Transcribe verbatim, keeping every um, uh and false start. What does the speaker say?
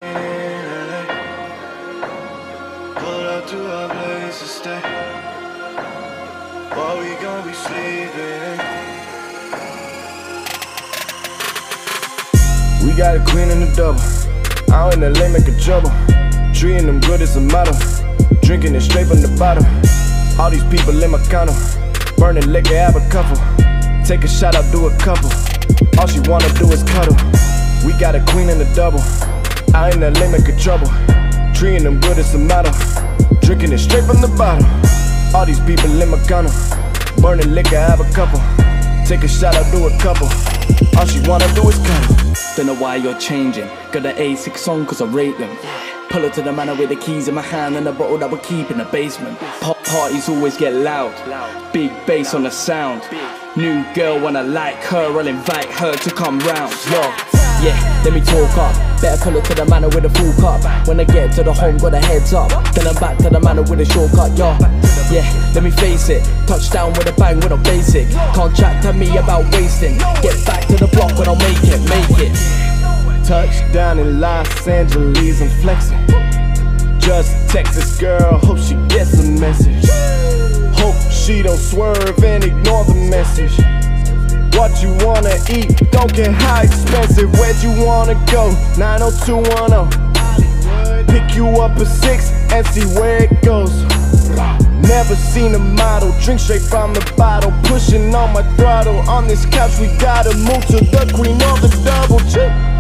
Pull up to our place to stay. While we gon' be sleeping. We got a queen in the double. Out in the lane making trouble. Treating them good as a model. Drinking it straight from the bottom. All these people in my condo. Burning liquor, have a couple. Take a shot, I'll do a couple. All she wanna do is cuddle. We got a queen in the double. Out in the lane making trouble. Treating them good as a model. Drinking it straight from the bottom. All these people in my condo. Burning liquor, have a couple. Take a shot, I'll do a couple. All she wanna do is cuddle. Don't know why you're changing. Got an A six on cause I rate them. Pull up to the manor with the keys in my hand and the bottle that we keep in the basement. Pop parties always get loud. Big bass on the sound. New girl wanna like her, I'll invite her to come round. Yo, yeah, let me talk up. Better pull up to the manor with a full cup. When I get to the home, got a heads up. Then I'm back to the manor with a shortcut, yo. Yeah, let me face it. Touchdown with a bang, we're not basic. Can't chat to me about wasting. Get back to the block when I'll make it, make it. Touchdown in Los Angeles, I'm flexing. Just text this girl, hope she gets the message. Hope she don't swerve and ignore the message. What you wanna eat, don't get high expensive. Where'd you wanna go? nine oh two one oh. Pick you up a six and see where it goes. Never seen a model, drink straight from the bottle. Pushing on my throttle, on this couch we gotta move to the queen of the double chip.